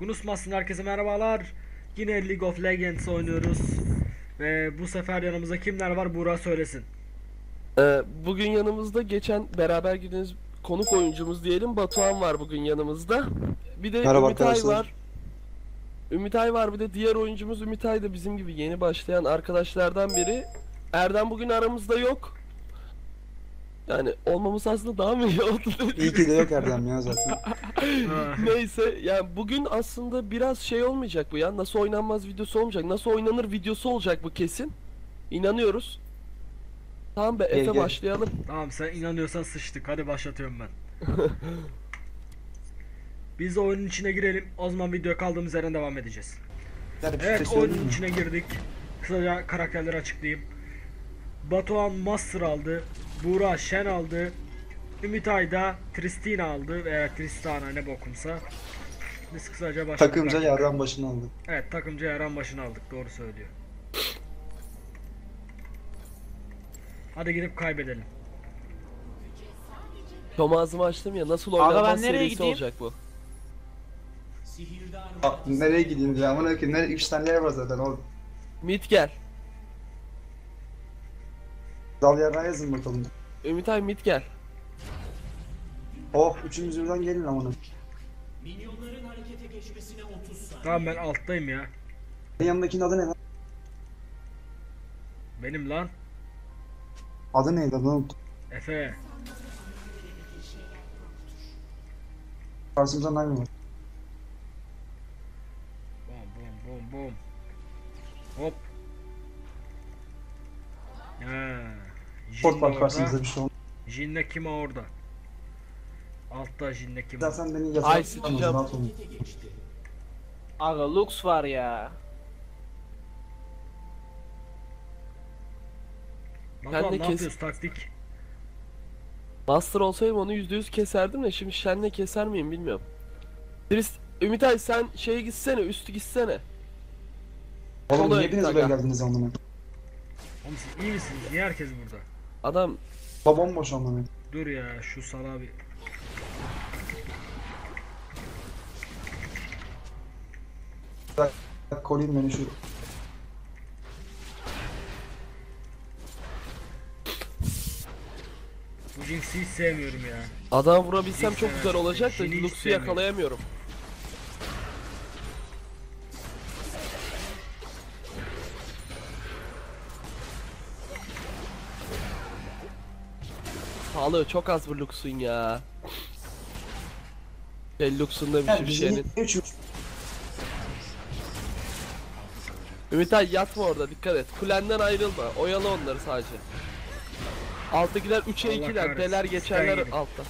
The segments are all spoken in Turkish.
Yunus Mas'ın herkese merhabalar. Yine League of Legends oynuyoruz. Ve bu sefer yanımızda kimler var? Buğra söylesin. Bugün yanımızda geçen beraber gittiğimiz konuk oyuncumuz diyelim Batuhan var bugün yanımızda. Bir de Merhaba Ümitay arkadaşlar. var. Ümitay var bir de diğer oyuncumuz Ümitay da bizim gibi yeni başlayan arkadaşlardan biri. Erdem bugün aramızda yok. Yani olmamız aslında daha mı iyi oldu? İyi ki de yok Erdem ya zaten. Neyse yani bugün aslında biraz şey olmayacak bu ya. Nasıl oynanmaz videosu olmayacak. Nasıl oynanır videosu olacak bu kesin. İnanıyoruz. Tamam be Gel, Efe gel. başlayalım. Tamam, sen inanıyorsan sıçtık. Hadi başlatıyorum ben. Biz oyunun içine girelim. O zaman videoya kaldığımız yerden devam edeceğiz. Yani bir Evet, şey söyleyeyim oyunun mi? içine girdik. Kısaca karakterleri açıklayayım. Batuhan Master aldı. Buğra Shen aldı. Ümitay da Tristina aldı veya Tristana ne bokumsa. Biz kısaca başladık. Takımca yardan başını aldık. Evet, takımca yaran başını aldık, doğru söylüyor. Hadi gidip kaybedelim. Tom ağzımı açtım ya nasıl Aga, ben oynanmaz nereye serisi gideyim? olacak bu. Nereye gideyim diye amına koyayım. Nereye 3 tane yer var zaten oğlum. Mid gel. Dal yerden yazın bakalım. Ümitay mid gel. Oh üçümüz birden gelin amına. Tamam, ben alttayım ya. Senin yanındakinin adı ne lan? Benim lan. Adı neydi lan unuttum. Efe. Karşımızdan hangi var? Bom bom bom bom. Hop. Ha. Sport var orada. karşımızda bir şey olmaz. Jin'le kim orada? Altta Jin'le kim? Zaten beni Ay, yatağa sıçacağım. tutamaz rahat olun. Aga Lux var ya. Batuhan, Ben de ne kes- yapıyoruz taktik? Master olsaydım onu %100 keserdim de şimdi Shen'le keser miyim bilmiyorum. Ümitay sen şeye gitsene üstü gitsene. Oğlum Kolay niye hepiniz aga. buraya geldiniz amına? Oğlum siz iyi misiniz? Niye herkes burada? Adam Babam boş amına. Dur ya, şu salağı bir... Bak koruyun beni şu. Bu Jinx'i hiç sevmiyorum ya. adam vurabilsem Hiç çok güzel sevmem. olacak da Shen'i hiç Lux'u sevmiyorum. yakalayamıyorum. Sağlığı çok az bu Lux'un ya. Lux'un da bir Yani sürü bizi şeyinin. niye üçümüz? Ümitay yatma orada dikkat et. Kulenden ayrılma. Oyalı onları sadece. Alttakiler 3'e Allah 2'ler. kahretsin. Deler geçerler Sky gibi. altta.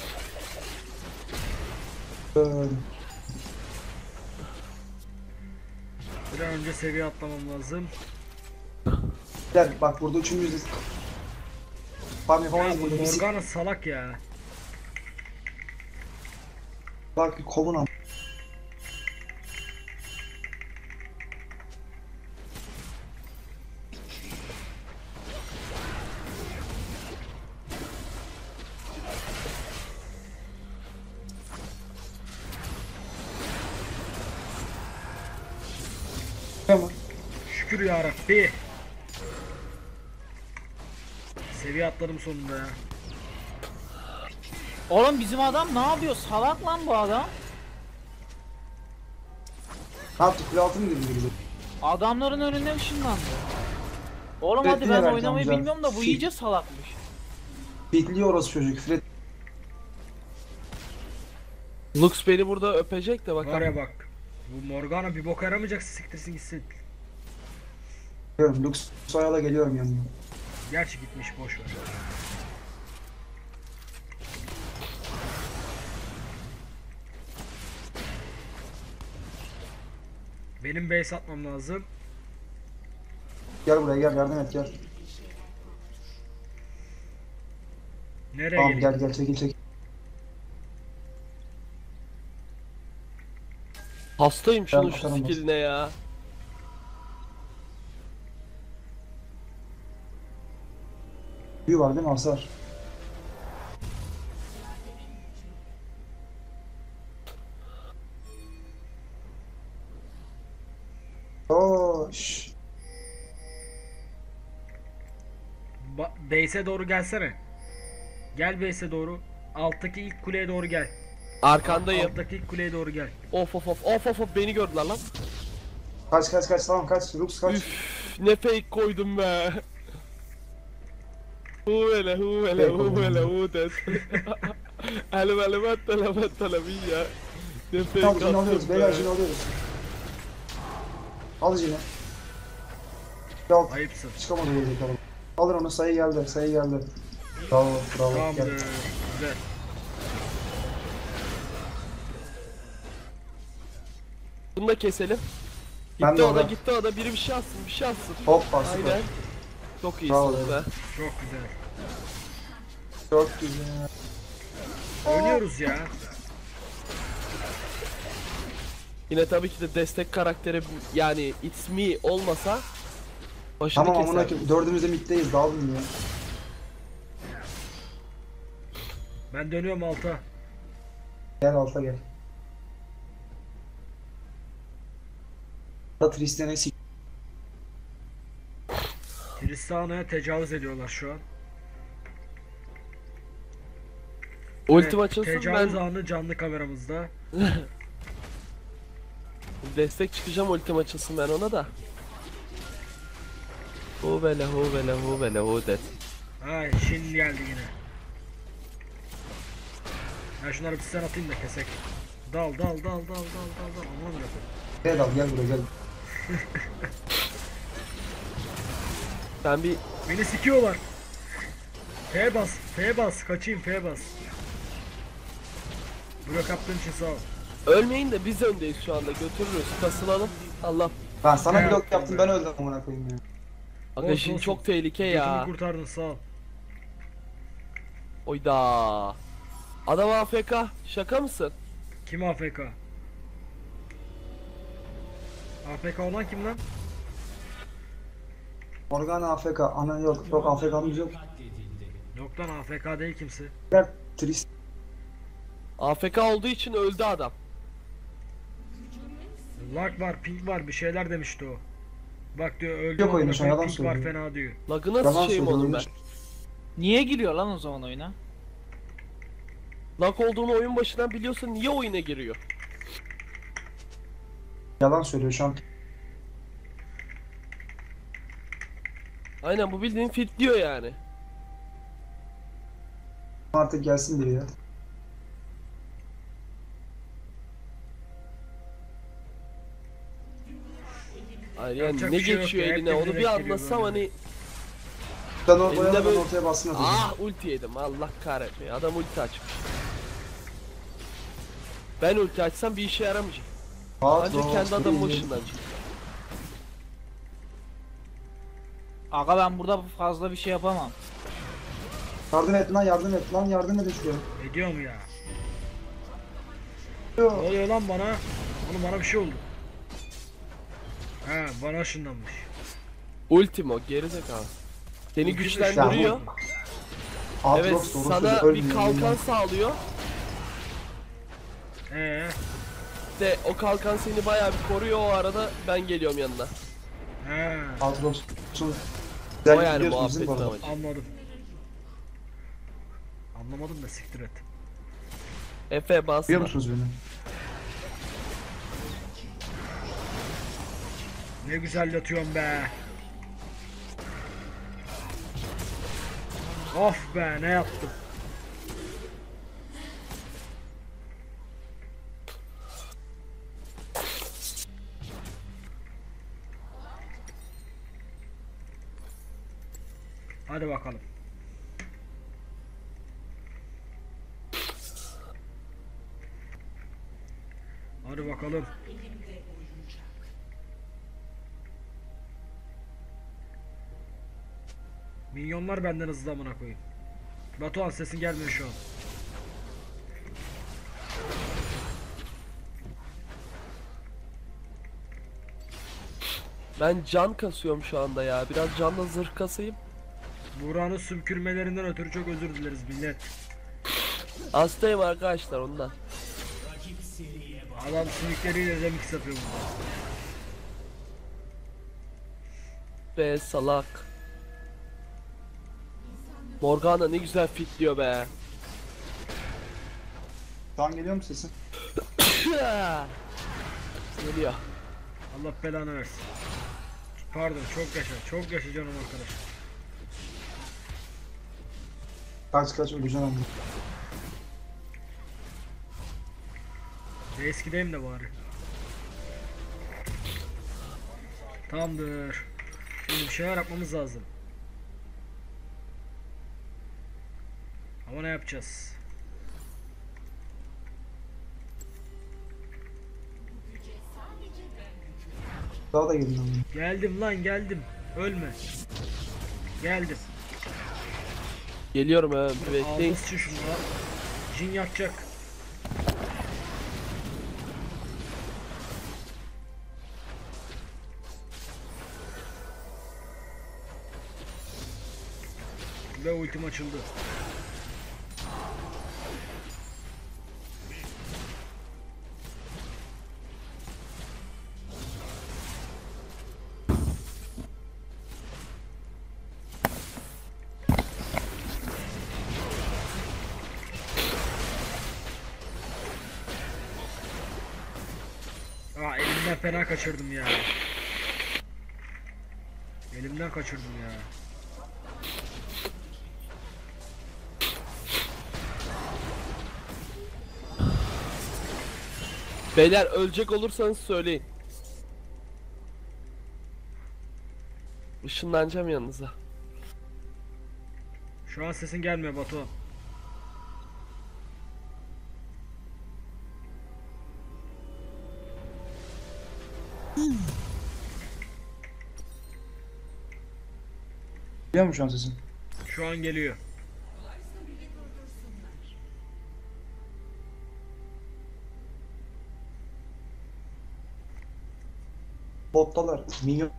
Bir an önce seviye atlamam lazım. Gel bak burada üçümüz de... Tamam Ya yapamayız bu bunu. Bizi... Morgana salak ya. Bak kovun am. Tamam. Şükür ya Rabbi. Seviye atladım sonunda ya. Oğlum bizim adam ne yapıyor? Salak lan bu adam. Ne yaptık? Kule altı mı girdi bize? Adamların önüne ışınlandı. Oğlum Fred hadi yine ben vereceğim oynamayı can. bilmiyorum da bu iyice salakmış. Fitliyor orası çocuk. Fred Lux beni burada öpecek de Var bakalım. ya bak. Bu Morgana bir boka yaramayacaksa siktirsin gitsin. diyorum. Lux soyala geliyorum yanına. Gerçi gitmiş, boş ver. Benim base atmam lazım. Gel buraya gel yardım et gel. Nereye Tamam geleyim? gel gel çekil çekil. Hastayım şunun Ben şu atarım skilline ya. Büyü var değil mi hasar? Base'e doğru gelsene. Gel base'e doğru. Alttaki ilk kuleye doğru gel. Arkandayım. Alttaki ilk kuleye doğru gel. Of of of of of of, beni gördüler lan. Kaç tamam kaç. Lux kaç. Üf, ne fake koydum be. Huvele hudes. Elime ya. Ne fake Tamam Jin alıyoruz. attım Beyler be. Jin alıyoruz. Al Jin'i. Yok. Ayıpsın. Çıkamadı burada kalın. Alır onu, sayı geldi. Bravo gel. Tamamdır. Güzel. Bunu da keselim. Ben Gitti de o da orada. gitti o da, biri bir şey atsın. Hoppa süper. Aynen. Çok Bravo. iyisiniz be. Çok güzel. Çok güzel. Oynuyoruz ya. Yine tabii ki de destek karakteri, yani It's Me olmasa başını Tamam keser. amına koyayım. Dördümüz de middeyiz. Dağılın ya. Ben dönüyorum alta. Gel alta gel. Da Tristan'ı sik. Tristana'ya tecavüz ediyorlar şu an. Ultim Evet, açılsın, tecavüz ben anı canlı kameramızda. destek çıkacağım, ultim açılsın ben ona da. Huvele hudet. Ay Shin geldi yine. Ben şunları bir sen atayım da kesek. Dal. Aman bırakın. Gel al gel buraya gel. Ben bir Beni sikiyorlar. F bas. Kaçayım F bas. Blok yaptığın için sağ ol. ölmeyin de biz öndeyiz şu anda, götürürüz, kasılalım. Allah. Ben sana Evet. blok yaptım, ben öldüm amına koyayım ya. Arkadaşın olsun. çok tehlike Götümü ya. kurtardın sağ ol. Oyda. Adam AFK. Şaka mısın? Kim AFK? AFK olan kim lan? Morgana AFK. Ana yok AFK'mız yok. Yok lan AFK değil kimse. Gel Tristan. AFK olduğu için öldü adam. Lag var, ping var, bir şeyler demişti o. Bak diyor öldü. Yok oyunu, amına şu an koyayım, yalan ping var söylüyor. fena diyor. Lagı nasıl Yalan şeyim söylüyor, onun ben? oyun- Niye giriyor lan o zaman oyuna? Lag olduğunu oyun başından biliyorsa niye oyuna giriyor? Yalan söylüyor şu an. Aynen, bu bildiğin fitliyor yani. Artık gelsin biri ya. Hayır yani Yapacak ne bir şey yok geçiyor ya, hep eline onu bir birbirine anlatsam giriyor hani. Ben Elinde oraya böyle- ortaya bassın atacağım. Ah, ulti yedim, Allah kahretmeyin, adam ulti açmış. Ben ulti açsam bir işe yaramayacak. Ancak kendi adamın başından çık. Aga ben burada fazla bir şey yapamam. Yardım et lan yardım edin şuraya. Ediyorum ya. Ne Yok. oluyor lan bana? Oğlum bana bir şey oldu. He bana ışınlanmış. Ultim o, gerizekalı. Seni Ulti güçlendiriyor. Evet, Aatrox doğru sana söylüyor, bir ölmüyor, kalkan ölmüyor. sağlıyor. De o kalkan seni bayağı bir koruyor, o arada ben geliyorum yanına. He Aatrox'un O güzel yani gidiyorsun bizim bu muhabbetin arada. amacı. anladım. Anlamadım da siktir et. Efe basma. Biliyor musunuz beni? Ne güzel yatıyorum be. Of be ne yaptım. Hadi bakalım. Hadi bakalım. Minyonlar benden hızlı amına koyayım. Batuhan sesin gelmiyor şu an. Ben can kasıyorum şu anda ya. Biraz canla zırh kasayım. Buğra'nın sümkürmelerinden ötürü çok özür dileriz millet. Hastayım arkadaşlar ondan. Adam sümükleriyle remix yapıyor burada. Be salak. Morgana ne güzel fitliyor be. Şu an geliyor mu sesin? Geliyor. Allah belanı versin. Pardon, çok yaşa canım arkadaş. Kaç öleceğim ama. Eskideyim de bari. Tamamdır. Şimdi bir şeyler yapmamız lazım. Ama ne yapacağız? Daha da gelin ama. Geldim lan, geldim. Ölme. Geldim. Geliyorum ha. Bir bekleyin. Ağzı sıçın şunu lan. Jin yakacak. Ve ultim açıldı. Aa, elimden fena kaçırdım ya. Elimden kaçırdım ya. Beyler ölecek olursanız söyleyin. Işınlanacağım yanınıza. Şu an sesin gelmiyor Batu. Geliyor mu şu an sesin? Şu an geliyor. Bottalar. Minyon.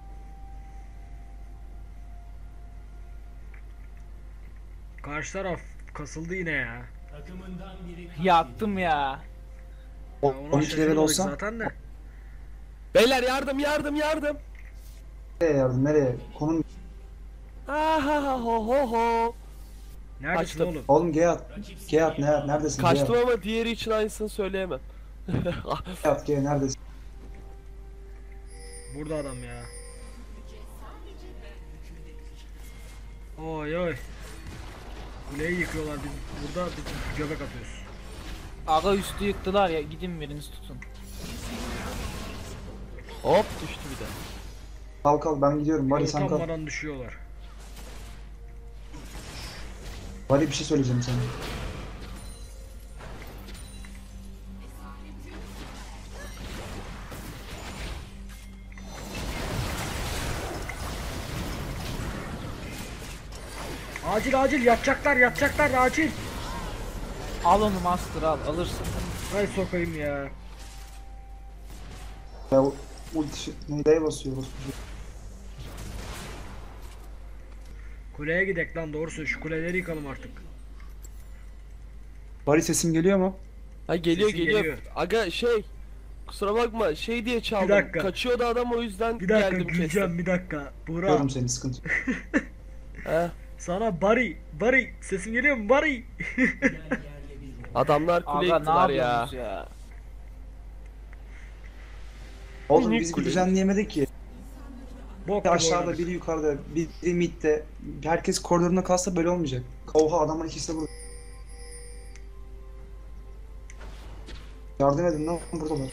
Karşı taraf kasıldı yine ya. Yaktım ya. Ona 12 level şaşırmadık olsa zaten de. Beyler yardım yardım yardım. nereye yardım? Nereye? Konum. Ahaha ho ho ho. Neredesin Kaçtım. oğlum? Oğlum G at. G at. Neredesin? Kaçtım G at. ama diğeri için aynısını söyleyemem. G at. G neredesin? Burada adam ya. Oy oy. Kuleyi yıkıyorlar, biz burada göbek atıyoruz. Aga üstü yıktılar ya, gidin biriniz tutun. Hop düştü bir de. Kalk ben gidiyorum. Bari sen kal. Utanmadan düşüyorlar. Bari bir şey söyleyeceğim sana. Acil yatacaklar acil. Al onu master al, alırsın. Hay sokayım ya. Ya ulti neye basıyor? Kuleye gidek lan, doğrusu şu kuleleri yıkalım artık. Bari sesim geliyor mu? Ha geliyor Sesin geliyor. geliyor. Aga şey. Kusura bakma şey diye çaldım. dakika. Kaçıyordu adam o yüzden Bir dakika geldim güleceğim, kestim. bir dakika. Buğra, Görüyorum seni, sıkıntı. He. sana Bari sesim geliyor mu Bari? Adamlar kule Aga ne yıktılar ya. yapıyorsunuz ya? Oğlum Niye biz bir kuleyi? düzenleyemedik ki. Bok Biri gibi aşağıda, oynadık. biri yukarıda, biri midde. Herkes koridoruna kalsa böyle olmayacak. Oha, adamın ikisi de burada. Yardım edin lan, buradalar.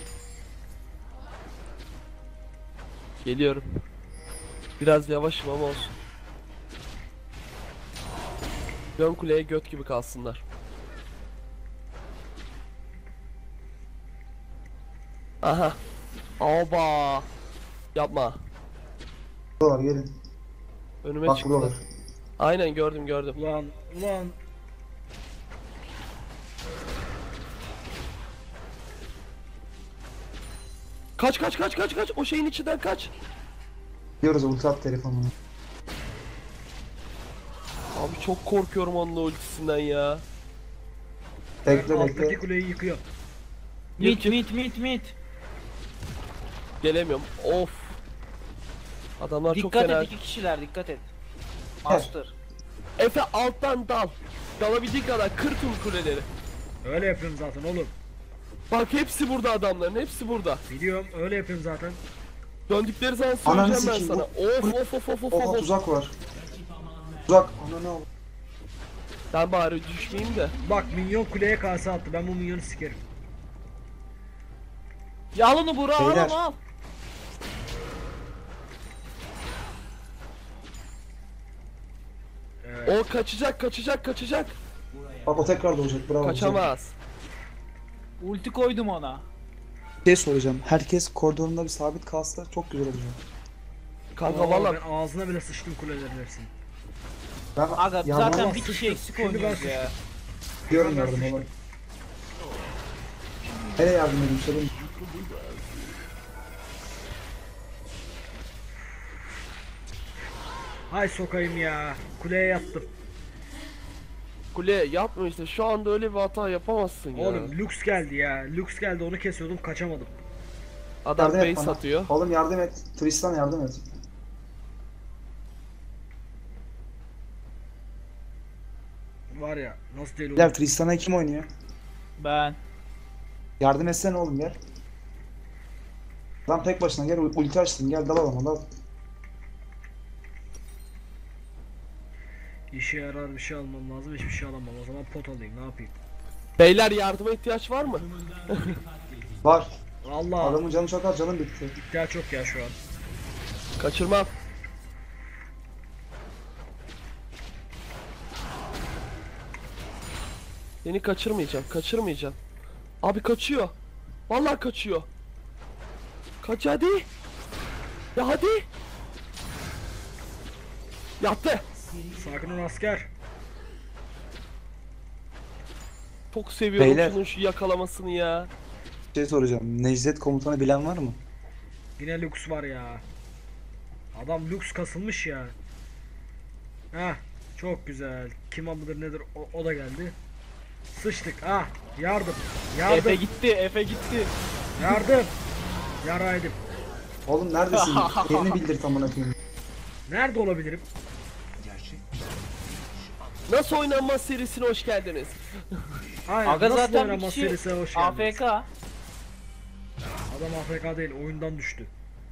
Geliyorum. Biraz yavaşım ama olsun. Ön kuleye göt gibi kalsınlar. Aha. Oba. Yapma. Buradalar, gelin. Önüme Bak çıktı. buradalar. Aynen gördüm. Ulan. Kaç. O şeyin içinden kaç. Diyoruz ulti at telefonu. Abi çok korkuyorum onun ultisinden ya. Bekle Alttaki bekle. kuleyi yıkıyor. Mit. Gelemiyorum. Of. Adamlar çok Dikkat fena. et, iki kişiler, dikkat et. Master. Efe alttan dal. Dalabildiğin kadar kır tüm kuleleri. Öyle yapıyorum zaten oğlum. Bak hepsi burada adamların, hepsi burada. Biliyorum öyle yapıyorum zaten. Döndükleri zaman Ananı söyleyeceğim ben sikeyim, sana. Of of of of of Oha of. tuzak var. Tuzak. Ananı al. Ben bari düşmeyeyim de. Bak minyon kuleye kase attı. Ben bu minyonu sikerim. Ya al onu Burak, al Beyler. onu al. Evet. O kaçacak, kaçacak, kaçacak. Bak o tekrar doğacak. Bravo. Kaçamaz. Ulti koydum ona. Bir şey soracağım. Herkes koridorunda bir sabit kalsa çok güzel olacak. Kanka Aa, valla ben ağzına bile sıçtım kulelerin hepsini. Ben Aga yardım zaten vallahi bir kişi sıçtım. eksik Şimdi oynuyoruz ben ya. diyorum Ben yardım sıçtım. olarak. Nereye yardım edeyim söyleyeyim. Hay sokayım ya. Kuleye yattım. kule yapma işte. Şu anda öyle bir hata yapamazsın ya. Oğlum Lux geldi ya. Lux geldi onu kesiyordum kaçamadım. Adam Yardım et base bana. atıyor. Oğlum yardım et. Tristan yardım et. Var ya nasıl deli Beyler oldum. Tristan'a kim oynuyor? Ben. Yardım etsene oğlum gel. Lan tek başına gel ulti açtın gel dal adama dal. İşe yarar bir şey almam lazım. Hiçbir şey alamam. O zaman pot alayım. Ne yapayım? Beyler yardıma ihtiyaç var mı? Var. Allah. Adamın canı çok az canım bitti. İhtiyaç çok ya şu an. Kaçırmam. Seni kaçırmayacağım, kaçırmayacağım. Abi kaçıyor. Vallahi kaçıyor. Kaç hadi. Ya hadi. Yattı. Sakin ol asker. Çok seviyorum Beyler. şunun şu yakalamasını ya. Bir şey soracağım. Necdet komutanı bilen var mı? Yine Lux var ya. Adam Lux kasılmış ya. Heh. Çok güzel. Kim mıdır nedir o da geldi. Sıçtık. Ah. Yardım. Yardım. Efe gitti, Efe gitti. Yardım. Yaraydım. Oğlum neredesin? Yerini bildir tam koyayım. Nerede olabilirim? Nasıl oynanmaz serisine hoş geldiniz. Aynen. Aga Nasıl zaten bir oynanmaz kişi serisine hoş geldiniz. AFK. Adam AFK değil. Oyundan düştü.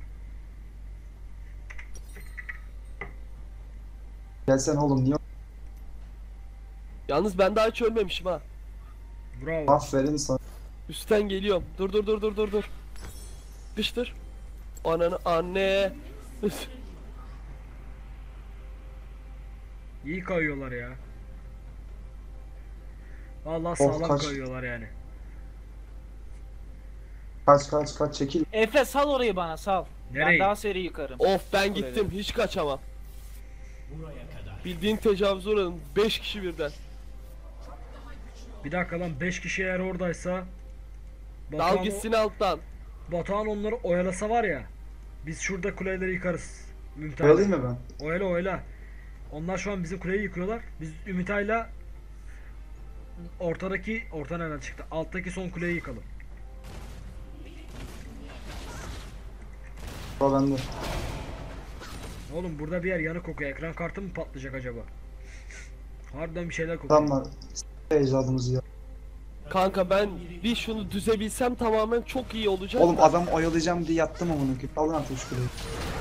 Gelsene oğlum niye? Yalnız ben daha hiç ölmemişim ha. Bravo. Aferin sana. Üstten geliyorum. Dur dur dur dur dur dur. Piştir. Ananı anne. İyi kayıyorlar ya. Vallahi sağlam kaç. kayıyorlar yani. Kaç çekil. Efe sal orayı bana, sal. Nereye? Ben daha seri yıkarım. Of ben Buraya gittim hiç kaçamam. Bildiğin tecavüz uğradım. 5 kişi birden. Bir dakika lan 5 kişi eğer oradaysa Dal Batuhan, gitsin alttan. Batuhan onları oyalasa var ya. Biz şurada kuleleri yıkarız. Ümit Oyalayayım mı ben? Oyala oyala. Onlar şu an bizim kuleyi yıkıyorlar. Biz Ümit Ay'la orta nereden çıktı? Alttaki son kuleyi yıkalım. O bende. Oğlum burada bir yer yanık kokuyor. Ekran kartı mı patlayacak acaba? Harbiden bir şeyler kokuyor. Tamam. Ecdadımızı ya. Kanka ben bir şunu düzebilsem tamamen çok iyi olacak. Oğlum adam oyalayacağım diye yattım amına koyayım. Alın artık şu kuleyi.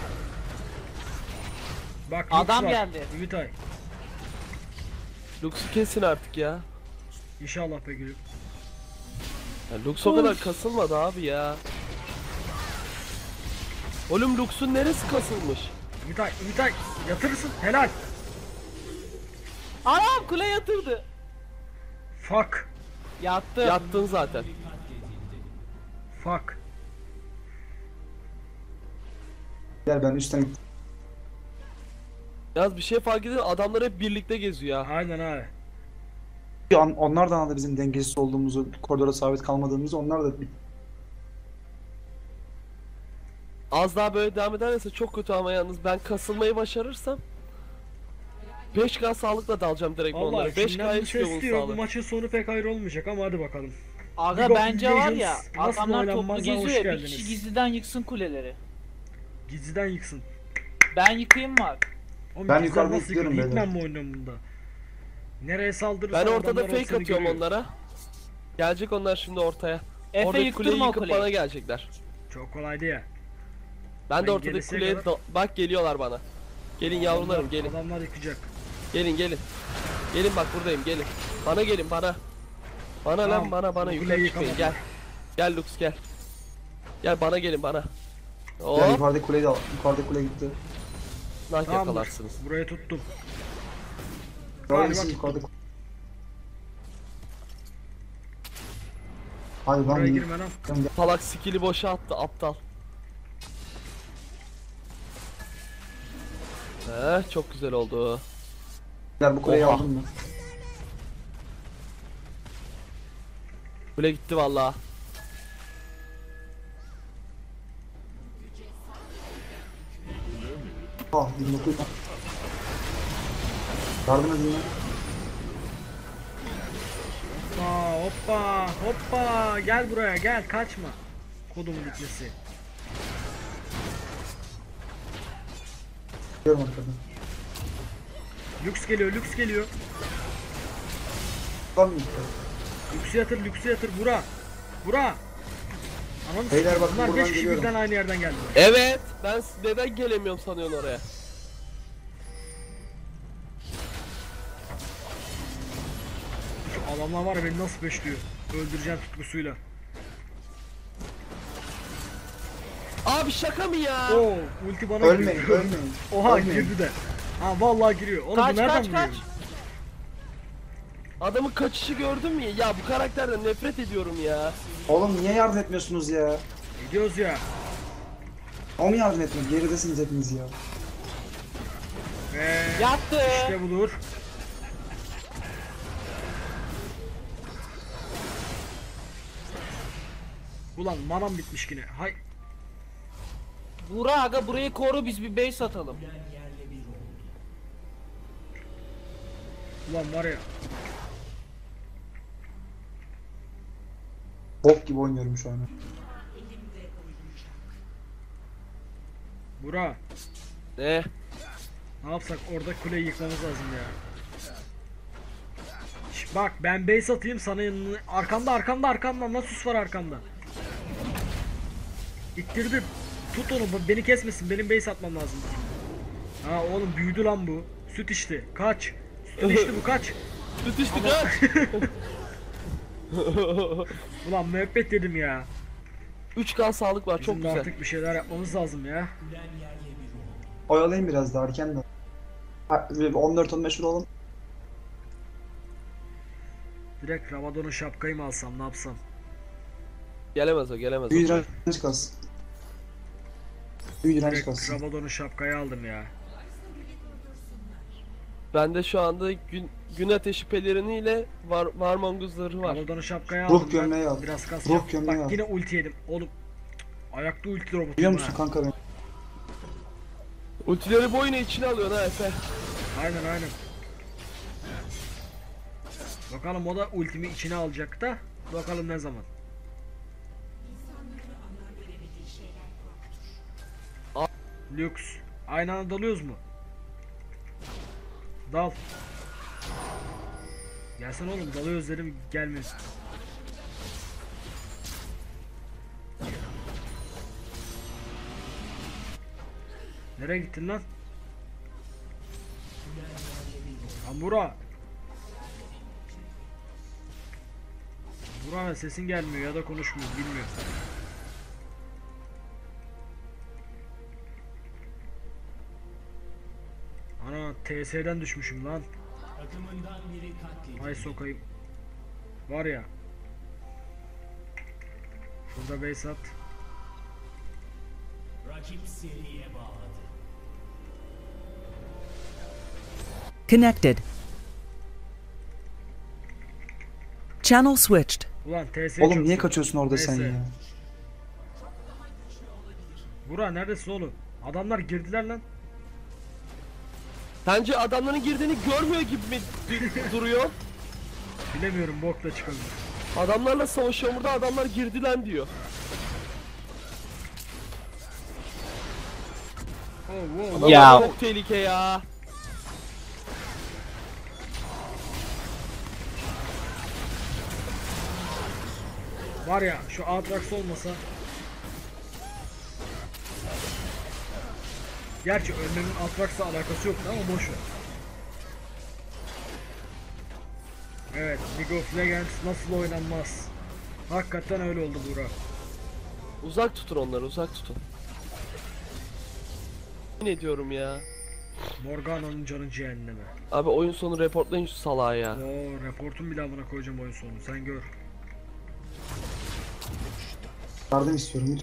Bak Adam Lux var. geldi. Ümit Ay. Lux'u kesin artık ya. İnşallah be gülüm. Ya Lux o kadar kasılmadı abi ya. Oğlum Lux'un neresi kasılmış? Ümit Ay yatırırsın. Helal. Anam kule yatırdı. Fuck. Yattı. Yattın zaten. Fuck. Gel ben üstten Yalnız bir şey fark edin adamlar hep birlikte geziyor ha. Aynen abi. onlar da anladı bizim dengesiz olduğumuzu, koridora sabit kalmadığımızı. Onlar da Az daha böyle devam ederse çok kötü ama yalnız ben kasılmayı başarırsam 5K sağlıkla dalacağım direkt Allah onlara. içimden 5K bir istiyor ses bunun diyor. Bu sağlığı. maçın sonu pek hayır olmayacak ama hadi bakalım. Aga League of bence var ya, Legends nasıl adamlar toplu oynanmazdan hoş geziyor ya, bir geldiniz. kişi gizliden yıksın kuleleri. Gizliden yıksın. Ben yıkayım var. Oğlum Ben gizliden yukarıda nasıl yıkıyorum yıkılır? beyler. Hitman mı oynuyorum bunda? Nereye saldırırsan Ben ortada adamlar fake seni atıyorum görüyor. onlara. Gelecek onlar şimdi ortaya. Efe Oradaki yıktırma kuleyi o yıkıp kuleyi. bana gelecekler. Çok kolaydı ya. Ben de Ben ortadaki gerisine kuleye kadar- bak geliyorlar bana. Gelin yavrularım gelin. Adamlar yıkacak. Gelin gelin. Gelin bak buradayım gelin. Bana gelin bana. Bana Tamam, lan bana bu yukarı kuleyi çıkmayın yıkamadılar. gel. Gel Lux gel. Gel bana gelin bana. Gel Oo, yukarıdaki kuleyi de al. Yukarıdaki kule gitti. nak Tamamdır. yakalarsınız. Burayı tuttum. Yukarıdaki bak. yukarıdaki. Hadi Buraya lan. girme lan. Gel. Salak skill'i boşa attı aptal. Çok güzel oldu. Gel bu kuleyi Oha. aldım mı? Kule gitti valla. Ah 29. Yardım edin lan. Hoppa hoppa hoppa. Gel buraya gel kaçma. Kodumun gitmesi. Geliyorum arkadan. Lüks geliyor lüks geliyor. Lan mı gitti? Lüksü yatır bura. Bura. Ananı Beyler sikeyim, bakın bunlar buradan 5 kişi geliyorum. birden aynı yerden geldi. Evet. Ben neden gelemiyorum sanıyorsun oraya? Şu adamlar var ya beni nasıl peşliyor. Öldüreceğim tutkusuyla. Abi şaka mı ya? Oo ulti bana Ölmeyin, giriyor. ölmeyin. Oha Ölmeyin. girdi de. Ha vallahi giriyor. Oğlum Kaç bu nereden kaç vuruyor? kaç. Adamın kaçışı gördün mü? Ya bu karakterden nefret ediyorum ya. Oğlum niye yardım etmiyorsunuz ya? Gidiyoruz ya. O mu yardım etmiyor? Geridesiniz hepiniz ya. Ve Yattı. işte budur. Ulan manam bitmiş yine. Hay. Buğra aga burayı koru biz bir base atalım. Ulan var ya. Bok gibi oynuyorum şu an. Bura. Ne? Ne yapsak orada kuleyi yıkmamız lazım ya. Şş, bak ben base atayım sana yanına. Arkamda Nasus var arkamda. İttirdim. Tut onu beni kesmesin benim base atmam lazım. Ha oğlum büyüdü lan bu. Süt içti. Kaç. Süt içti bu kaç. Süt içti kaç. Ulan müebbet dedim ya. 3K sağlık var Bizim çok de güzel. artık bir şeyler yapmamız lazım ya. Oyalayın biraz daha erken de. 14-15 olalım. Direkt Rabadon'un şapkayı mı alsam ne yapsam? Gelemez o gelemez o. Büyü direnç kalsın. Büyü direnç Direkt kalsın. Rabadon'un şapkayı aldım ya. Ben de şu anda gün ateşi peleriniyle Warmong'un zırhı var. Rabadon'un şapkayı Ruh aldım ben. gömleği al. Biraz kas Ruh yap. gömleği Bak al. yine ulti yedim. Oğlum ayakta ulti robotum Biliyor ha. musun kanka beni? Ultileri boyuna içine alıyorsun ha Efe. Aynen. Bakalım o da ultimi içine alacak da. Bakalım ne zaman. Lux. Aynı anda dalıyoruz mu? Dal. Gelsene oğlum dalıyoruz dedim gelmiyor. Nereye gittin lan? Ambura. Burak'ın sesin gelmiyor ya da konuşmuyor bilmiyorum. Ana TS'den düşmüşüm lan. Ay sokayım. Var ya. Şurada base at. Connected. Channel switched. Ulan TS Oğlum çok niye zor. kaçıyorsun orada sen Neyse. ya? Burak neredesin oğlum? Adamlar girdiler lan. Sence adamların girdiğini görmüyor gibi mi duruyor? Bilemiyorum bok da çıkabilir. Adamlarla savaşıyor burada adamlar girdi lan diyor. Oh, wow. Adamlar Ya. çok tehlike ya. Var ya şu Aatrox olmasa. Gerçi ölmemin Aatrox'la alakası yoktu ama boş ver. Evet, League of Legends nasıl oynanmaz? Hakikaten öyle oldu Burak. Uzak tutun onları, uzak tutun. Ne diyorum ya? Morgana'nın canı cehenneme. Abi oyun sonu reportlayın şu salağı ya. Oo, reportun bile amına koyacağım oyun sonunu. Sen gör. Yardım istiyorum.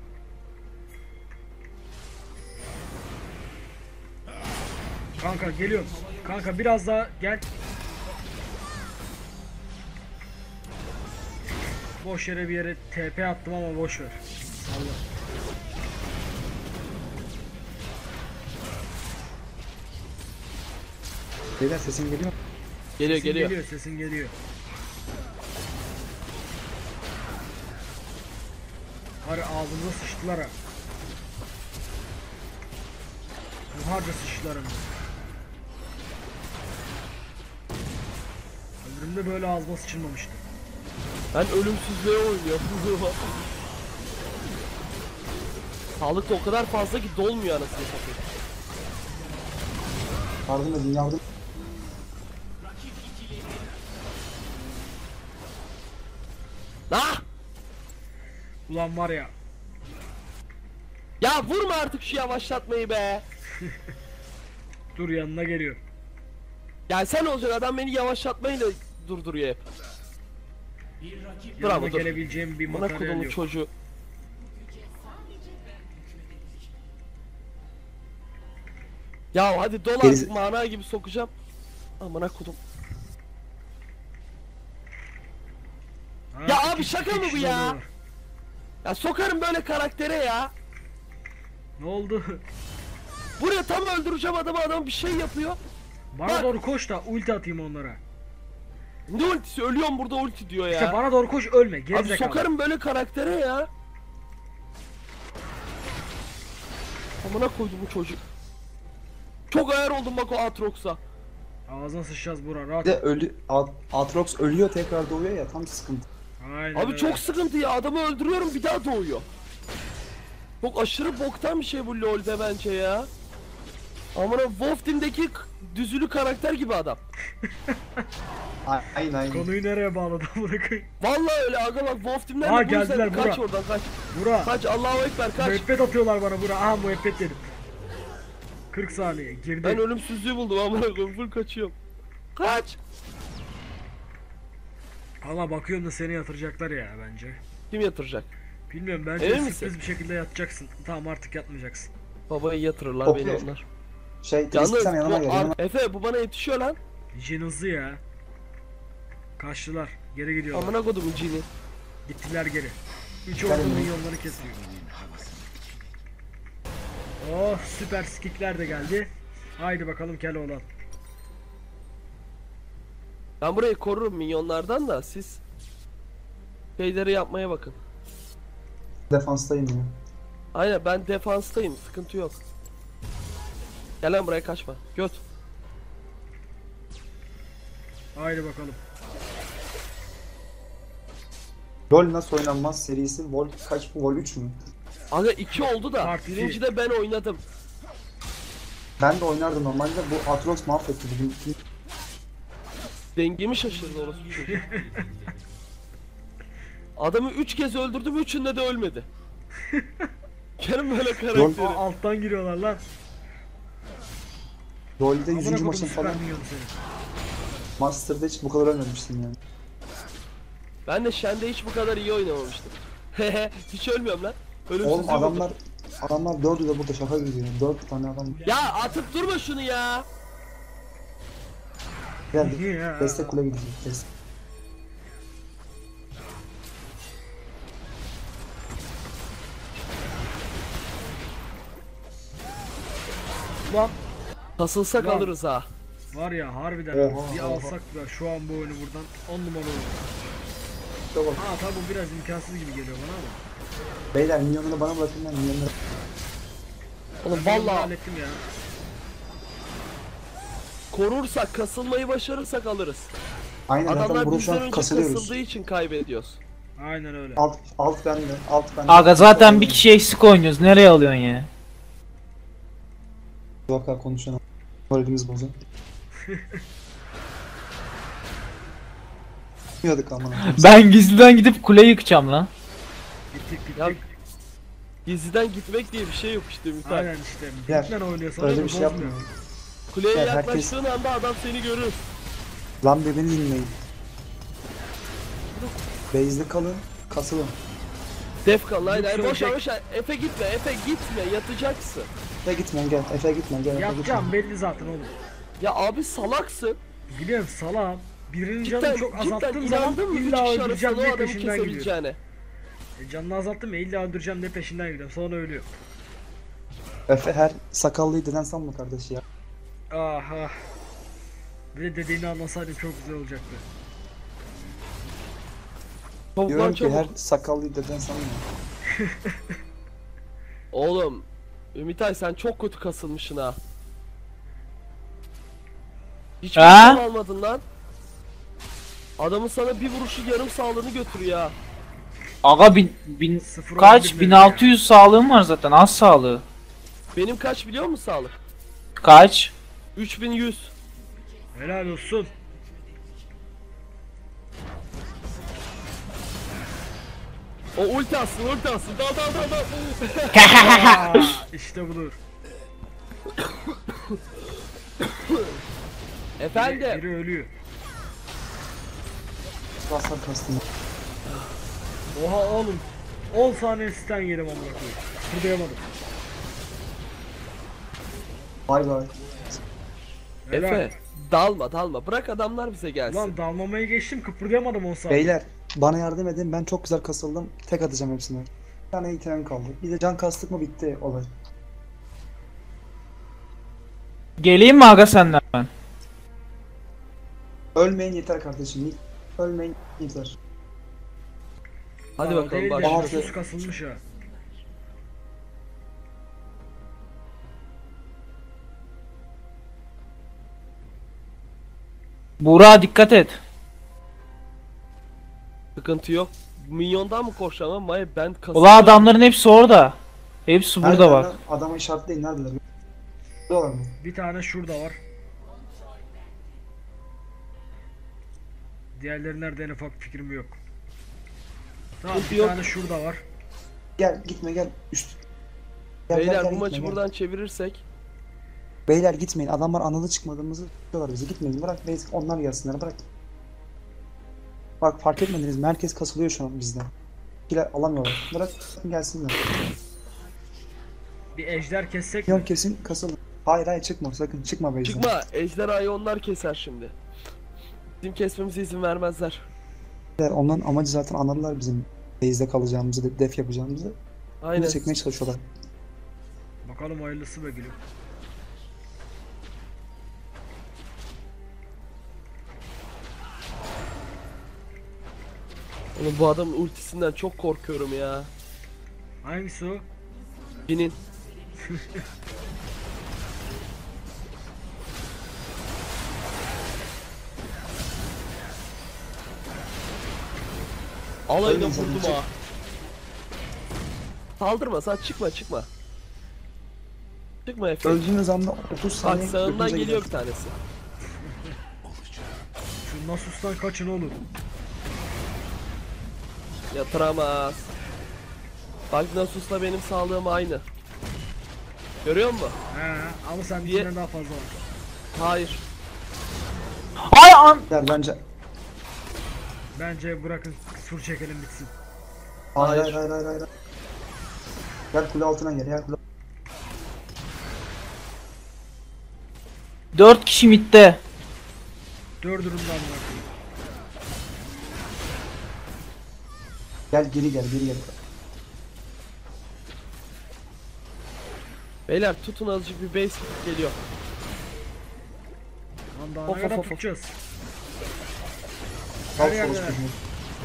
Kanka geliyorum. Kanka biraz daha gel. Boş yere bir yere TP attım ama boş ver. Salla. Beyler sesim geliyor mu? Geliyor Sesin geliyor. geliyor, sesin geliyor. Var ağzımıza sıçtılar ha. Buharca sıçtılar hem de. Ömrümde böyle ağzıma sıçılmamıştı. Ben ölümsüzlüğe oynuyorum. Sağlık da o kadar fazla ki dolmuyor anasını satayım. Yardım edin, yardım. Ah! Ulan var ya. Ya vurma artık şu yavaşlatmayı be. Dur yanına geliyor. Ya sen olacak adam beni yavaşlatmayla durduruyor hep. Yanına Bravo, dur. gelebileceğim bir Bana materyal kodumun yok. çocuğu. Ya hadi dolar Geriz- mana gibi sokacağım. Amına kodum. Ha, Ya iki- abi şaka iki mı bu kişi ya? dalıyorlar. Ya sokarım böyle karaktere ya. Ne oldu? Buraya tam öldüreceğim adamı, adam bir şey yapıyor. Bana Bak. doğru koş da ulti atayım onlara. Ne ultisi, ölüyorum burada ulti diyor ya. İşte bana doğru koş ölme. Abi Gerizekalı. sokarım böyle karaktere ya. Amına koydum bu çocuk. Çok ayar oldum bak o Aatrox'a. Ağzına sıçacağız Burak rahat Bir de ol. Aatrox ölüyor tekrar doğuyor ya, tam sıkıntı. Aynen Abi öyle. çok sıkıntı ya, adamı öldürüyorum bir daha doğuyor. Çok aşırı boktan bir şey bu LoL'de bence ya. Amına Wolf Team'deki düzülü karakter gibi adam. Aynen. Konuyu nereye bağladı bırakayım. Vallahi öyle aga bak Wolf Team'den Aa, de bu yüzden geldiler, kaç Burak. oradan kaç. Burak. Kaç Allahu Ekber kaç. Müebbet atıyorlar bana Burak. Aha müebbet dedim. 40 saniye girdi. Ben ölümsüzlüğü buldum amına koyayım, full kaçıyorum. Kaç. Ama bakıyorum da seni yatıracaklar ya bence. Kim yatıracak? Bilmiyorum bence Emin sürpriz misin? bir şekilde yatacaksın. Tamam artık yatmayacaksın. Babayı yatırırlar Topluyor. beni onlar. Şey, Yalnız Tristan yanıma bu gel. Yanıma. Efe bu bana yetişiyor lan. Jin hızlı ya. Kaçtılar. Geri gidiyorlar. Amına kodumun cini. Gittiler geri. 3 Gelin. ordunun yolları kesiyor. Oh süper skikler de geldi. Haydi bakalım Keloğlan. Ben burayı korurum minyonlardan da siz şeyleri yapmaya bakın. Defanstayım ya. Aynen ben defanstayım, sıkıntı yok. Gel lan buraya, kaçma. Göt. Haydi bakalım. LoL nasıl oynanmaz serisi. Vol kaç bu? Vol 3 mü? Aga 2 oldu da Part iki. birinci de ben oynadım. Ben de oynardım normalde. Bu Aatrox mahvetti bugün. Dengemi şaşırdı orası çocuk. Adamı 3 kez öldürdüm, üçünde de ölmedi. Gelin böyle Aa, karakteri. alttan giriyorlar lan. LoL'de Amına 100. kodum maçın süper falan minyonu seni. Master'da hiç bu kadar ölmemiştim yani. Ben de Shen'de hiç bu kadar iyi oynamamıştım. Hehe hiç ölmüyorum lan. Ölümsüzlüğü Oğlum buldum. adamlar 4'ü de burada şaka gibi yani. 4 tane adam Ya atıp durma şunu ya. geldi. Ya. Destek kule gidecek. Destek. Lan Kasılsak Lan. alırız ha. var ya harbiden Oha, bir oha. alsak da şu an bu oyunu buradan 10 numara olur. İşte bak. Ha tabi bu biraz imkansız gibi geliyor bana ama. Beyler minyonunu bana bırakın lan minyonları. Oğlum Ben bunu vallahi hallettim ya. korursak, kasılmayı başarırsak alırız. Aynen zaten Adamlar burada şu bizden an önce kasılıyoruz. kasıldığı için kaybediyoruz. Aynen öyle. Alt bende. Alt bende. Aga zaten bir kişi eksik oynuyoruz. Nereye alıyorsun ya? Vaka konuşalım. Moralimiz bozun. Bilmiyorduk aman. Ben gizliden gidip kule yıkacağım lan. Gittik gittik. Ya gizliden gitmek diye bir şey yok işte Ümitay. Aynen işte. Yer. Bitmen oynuyorsan Öyle öyle bir şey bozmuyor. yapmıyor. Kuleye Ya herkes- yaklaştığın anda adam seni görür. Lan be beni dinleyin. Base'de kalın. Kasılın. Def kal hayır hayır Yok, boş ver, boş ver. Efe gitme yatacaksın. Efe gitme gel. Efe gitme gel. Efe Yapacağım gitme. belli zaten oğlum. Ya abi salaksın. Biliyorum salam. Birinin Cidden, canını çok cidden azalttığım zaman inandın mı 3 illa kişi öldüreceğim arasında o diye adamı peşinden gidiyorum. kesebileceğine? Canını azalttım ya illa öldüreceğim diye peşinden gidiyorum. Sonra ölüyor. Efe her sakallıyı deden sanma kardeş ya. Aha. Bir de dediğini anlasaydım çok güzel olacaktı. Çabuk lan Diyorum ki çabuk. her sakallıyı deden sanma. Oğlum Ümitay sen çok kötü kasılmışsın ha. Hiç Ha? bir almadın lan. Adamın sana bir vuruşu yarım sağlığını götürüyor ya. Aga Sıfır kaç? olabilir 1600 sağlığım var zaten. Az sağlığı. Benim kaç biliyor musun sağlık? Kaç? 3100. Helal olsun. O ulti atsın. Dal. Aa, işte budur. Efendim. Biri ölüyor. Basar kastım. Oha oğlum. 10 saniye stun yedim amına koyayım. Kırdayamadım. Bay bay. Helal. Efe dalma bırak adamlar bize gelsin. Lan dalmamayı geçtim kıpırdayamadım 10 saniye. Beyler bana yardım edin, ben çok güzel kasıldım. Tek atacağım hepsine. Bir tane item kaldı. Bir de can kastık mı bitti olay. Geleyim mi aga senden ben? Ölmeyin yeter kardeşim. Ölmeyin yeter. Hadi Aa, bakalım değil de başla. başla. Sus kasılmış ha. Buğra dikkat et. Sıkıntı yok. Minyondan mı koşacağım ama hayır ben kasıyorum. Ula adamların hepsi orada. Hepsi burada Neredeler bak. lan? Adamı işaretleyin, neredeler? Buradalar mı? Bir tane şurada var. Diğerleri nerede en ufak fikrim yok. Tamam Sıkıntı bir yok. tane şurada var. Gel gitme gel üst. Gel, Beyler gel, bu gitme, maçı gel. buradan çevirirsek. Beyler gitmeyin, adamlar analı çıkmadığımızı diyorlar bize, gitmeyin, bırak basic onlar gelsinler, bırak. Bak fark etmediniz mi, herkes kasılıyor şu an bizden. Kiler alamıyorlar, bırak gelsinler. Bir ejder kessek Yok mi? kesin kasılın. Hayır çıkma, sakın çıkma base'den. Çıkma. Ejderhayı onlar keser şimdi. Bizim kesmemize izin vermezler. Beyler, onların amacı zaten anladılar bizim base'de kalacağımızı, def yapacağımızı. Aynen. Bunu çekmeye çalışıyorlar. Bakalım hayırlısı be gülüm. Oğlum bu adamın ultisinden çok korkuyorum ya. Hangisi o? Binin. Alayına Ölmeyin sakın, vurdum çık. ha. Saldırma sen çıkma. Çıkma Efe. Öldüğünüz anda 30 Bak saniye sağından götünüze geliyor gider. bir tanesi. Şu Nasus'tan kaçın oğlum. Yatıramaz. Bak Nasus'la benim sağlığım aynı. Görüyor musun? He ama sen Diye- bizden daha fazla var. Hayır. Ay an. Beyler bence... Bence bırakın sur çekelim bitsin. Hayır Hayır. hayır hayır hayır. Gel kule altına gel kule. 4 kişi midde. Dördünün de amına koyayım. Gel geri gel. Beyler tutun azıcık bir base geliyor. Lan daha Of, ne kadar of, of. tutacağız? Al Her yerde. sonuç kızını.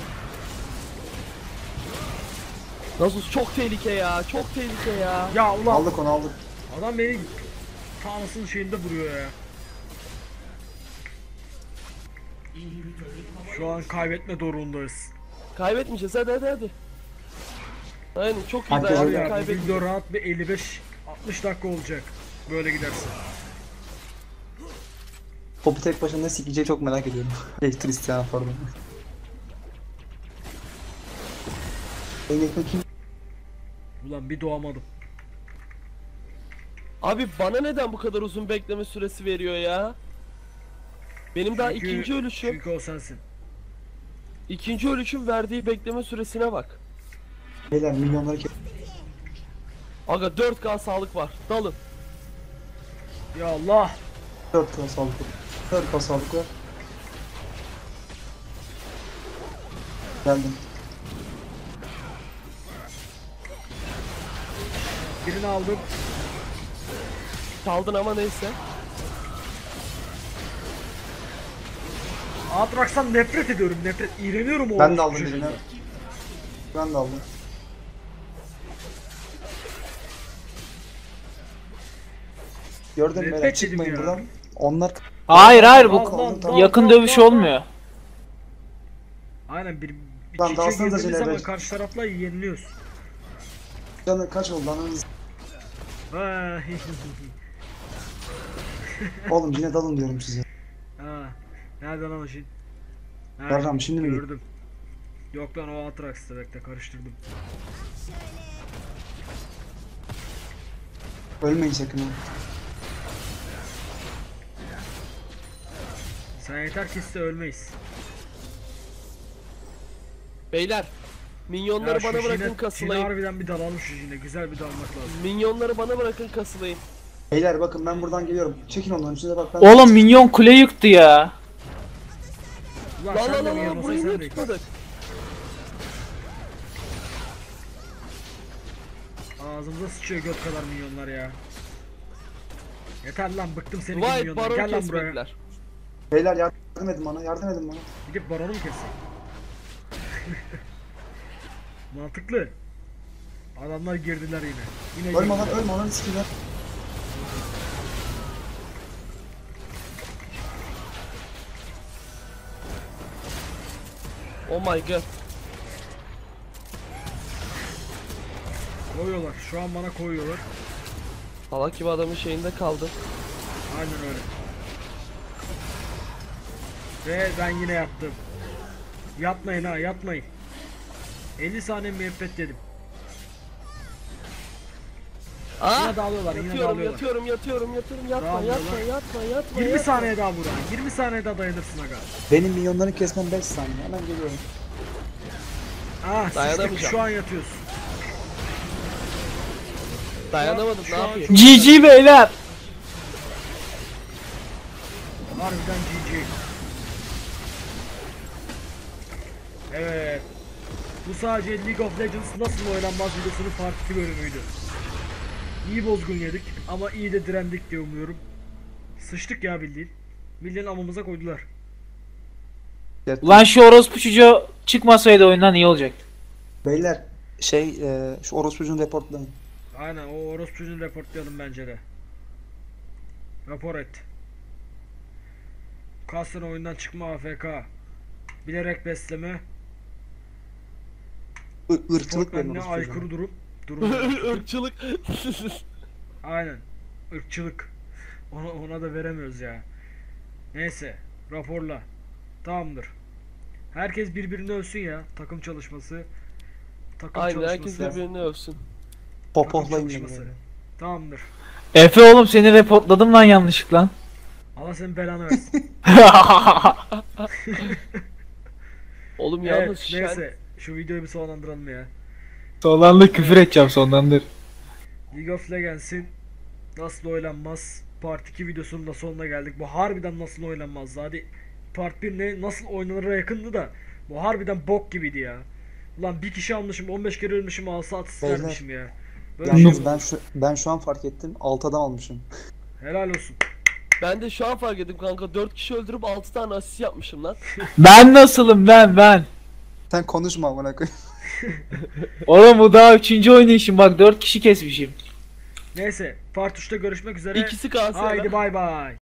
Nasus çok tehlike ya. Çok tehlike ya. Ya ulan Aldık onu aldık. adam beni tanrısının şeyinde vuruyor ya. Şu an kaybetme durumundayız. Kaybetmeyeceğiz, hadi hadi hadi. Aynen, çok iyi Herkes Var dayandık, ya bu video kaybetmeyeceğiz. rahat bir 55-60 dakika olacak. Böyle giderse. Popu tek başına ne sikeceği çok merak ediyorum. Tristiana pardon. En yakın kim? Ulan bir doğamadım. Abi bana neden bu kadar uzun bekleme süresi veriyor ya? Benim daha Çünkü- ikinci ölüşüm. Çünkü o sensin. İkinci ölüşüm verdiği bekleme süresine bak. Beyler milyonları Aga 4K sağlık var. Dalın. Ya Allah. 4K sağlık var. 4K sağlık var. Geldim. Birini aldım. Çaldın ama neyse. Aatrax'tan nefret ediyorum, nefret. İğreniyorum o Ben de aldım çocuğuna. birini. Ben de aldım. Gördün mü Nefret beyler yedim çıkmayın ya. buradan. Onlar Hayır hayır bu Dal, dal, yakın dal, dövüş dal, dal. olmuyor. Aynen bir Lan çiçeğe dalsanıza girdiğimiz Cenab-ı zaman Hak. karşı tarafla yeniliyoruz. canı kaç oldu lan? Ha, Oğlum yine dalın diyorum size. ha. Nereden lan o şey? Ha, Yarram, şimdi mi gördüm. Yok lan o Aatrax'tı, bekle karıştırdım. Ölmeyin sakın ha. Sen yeter ki iste ölmeyiz. Beyler. Minyonları şu bana Jin'e- bırakın Jin'e kasılayım. harbiden bir dalalım şu Jin'e. Güzel bir dalmak lazım. Minyonları bana bırakın kasılayım. Beyler bakın ben buradan geliyorum. Çekin onların üstüne bak ben. Oğlum minyon kule yıktı ya. Ulan Lan sen lan de lan mi lan yanılsan burayı sen niye de yık. tutmadık? Ağzımıza sıçıyor göt kadar milyonlar ya. Yeter lan, bıktım senin gibi Vay milyonlar. baron Gel lan buraya. kesmediler. Beyler yardım edin bana. Yardım edin bana. Gidip baronu mu kessin? Mantıklı. Adamlar girdiler yine. Yine Ölme lan girdiler. ölme lan sikiler. Oh my god. Koyuyorlar. Şu an bana koyuyorlar. Salak gibi adamın şeyinde kaldı. Aynen öyle. Ve ben yine yattım. Yatmayın ha, yatmayın. 50 saniye müebbet dedim. Aa! Yine dağılıyorlar, yine Yatıyorum, dağılıyorlar. yatıyorum. Yatma, Dağılıyorlar. yatma. 20 saniye daha Burak. 20 saniye daha dayanırsın aga. Benim milyonları kesmem 5 saniye. Hemen geliyorum. Ah, sıçtık, Dayanamayacağım. şu an yatıyorsun. Dayanamadım, Şu ne an yapayım? çok- GG beyler. Harbiden GG. Evet. Bu sadece League of Legends nasıl oynanmaz videosunun part 2 bölümüydü. İyi bozgun yedik ama iyi de direndik diye umuyorum. Sıçtık ya bildiğin. Bildiğin amımıza koydular. Ulan şu orospu çocuğu çıkmasaydı oyundan iyi olacak. Beyler şu orospucunu reportlayın. Aynen, o orospucunu reportlayalım bence de. Rapor et. Kastan oyundan çıkma AFK. Bilerek besleme. Irkçılık verin Sportmenle orospucuna. aykırı durum. Irkçılık. Aynen. Irkçılık. Ona da veremiyoruz ya. Neyse. Raporla. Tamamdır. Herkes birbirini övsün ya. Takım çalışması. Takım Aynen, herkes çalışması. birbirini övsün. Popohlayın beni çalışması. böyle. Tamamdır. Efe oğlum seni reportladım lan yanlışlıkla. Allah senin belanı versin. Oğlum yalnız Evet, şen... neyse. Şu videoyu bir sonlandıralım ya. Sonlandır küfür edeceğim sonlandır. League of Legends'in nasıl oynanmaz Part 2 videosunun da sonuna geldik. Bu harbiden nasıl oynanmaz. Hadi Part 1 ne nasıl oynanıra yakındı da bu harbiden bok gibiydi ya. Ulan bir kişi almışım, 15 kere ölmüşüm, 6 asist Beyler. vermişim ya. Böyle şey Yalnız olur. ben şu an fark ettim. 6 adam almışım. Helal olsun. Ben de şu an fark ettim kanka, 4 kişi öldürüp 6 tane asist yapmışım lan. Ben nasılım ben? Sen konuşma amına koy. Oğlum bu daha 3. oynayışım bak 4 kişi kesmişim. Neyse, Part 3'te görüşmek üzere. İkisi kalsın. Haydi bay bay.